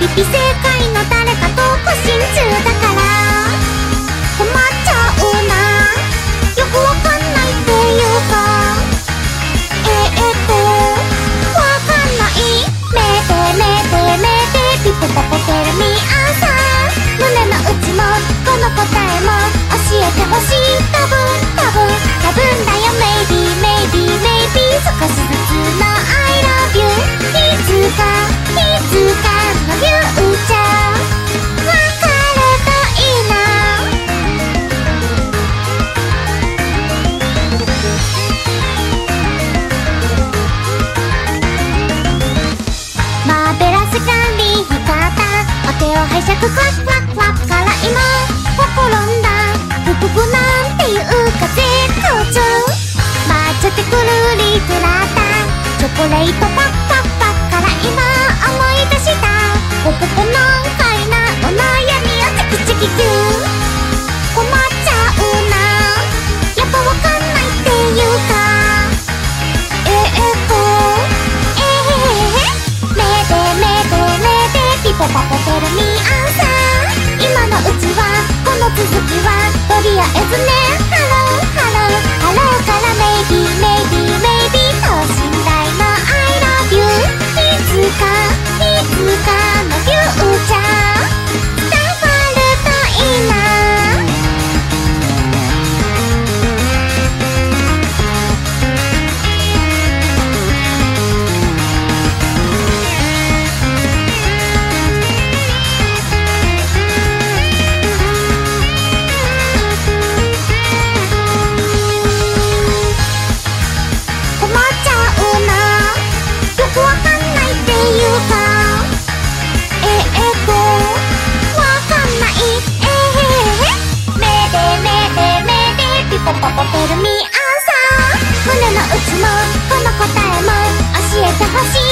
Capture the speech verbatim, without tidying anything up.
異世界の誰かと交信中だから困っちゃうな。よくわかんないっていうか、えー、っとわかんない。めでめでめでピポポポテルミアンサー、胸の内もこの答えも教えてほしい。多分多分多分だよ。 Maybe maybe maybe 少しずつの I love you、 いつかいつかのフューチャーわかるといいな。マーベラスキャンディー光ったお手を拝借クワックワックワックから今心んだ不服なんていうか絶好調。抹茶てくるりくらったチョコレートパッパッパッから今思い出した。ポポポのかいなお悩みをチキチキキュー。困っちゃうな、やっぱわかんないっていうか、えー、っとえー、めでめでめでピポパポテルミアンサー、今のうちはこの続きはとりあえずね。ハローハローハローから Maybe maybe maybe 等身大の I love you、 いつかいつかのフューチャー伝わるといいな。ポポポテルミアンサー、胸の内もこの答えも教えてほしい。